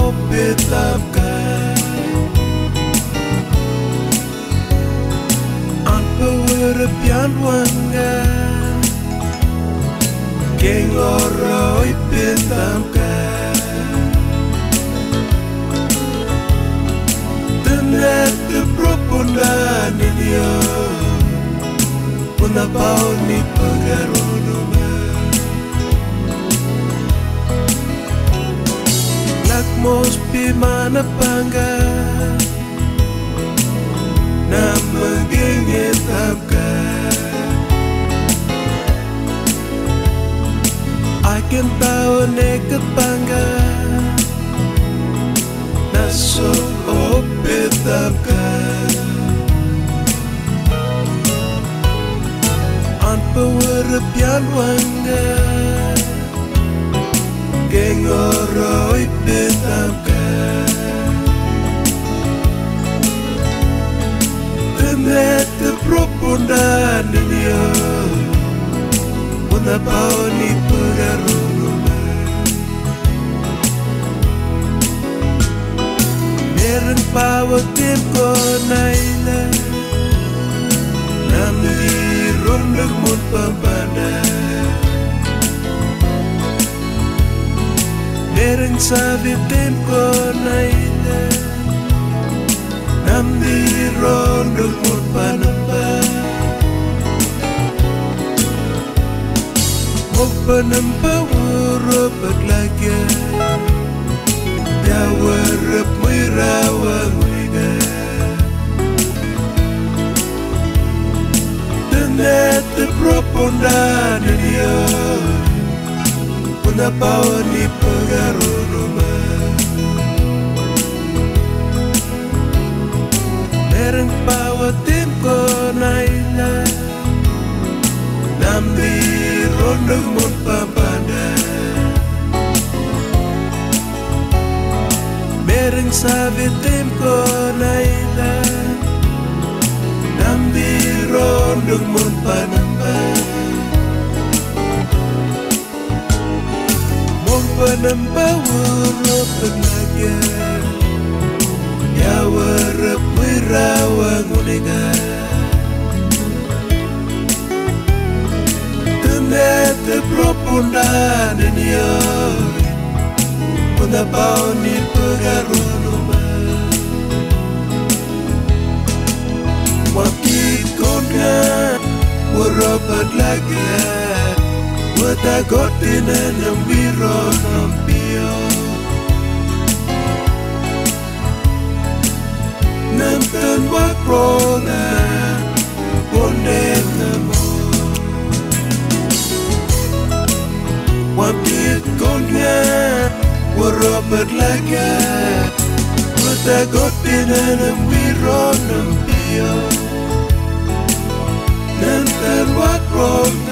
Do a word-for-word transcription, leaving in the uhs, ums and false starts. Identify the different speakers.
Speaker 1: pitamka Anpa warapian wanga Keng oroi pitamka Tenet propondan dia Puna pau ni pagaronoma Lakmos pi mana pangga Nama genge tamka Akan tahu ne kepangga Nasok opet tamka Anpa warapian wanga Geng oroi pitamka Tenet propondan dia Puna pau ni pagaronoma Meron pau tim ko naila Nam di rondag mut pampada Meron sabi tim ko naila Nam di rondag mut panamba Panamba wurap paglagya Ya warap mo'y rawang liga Tenet propondan dia Puna pau ni pagaronoma Mereng pau tim ko naila Nam di rondag mut pampada Mereng sabi tim ko naila Nam di rondag mut panamba Mong panamba wurap paglagya Ya warap mo'y rawang uliga Tenet propondan dia Puna pau ni pagaronoma Wakit konga Wurap paglagya Watagotin ang biron ng piyo Nantan wakrona Ponen na mo Wapit konga Wurap paglagya Watagotin ang biron ng piyo Nantan wakrona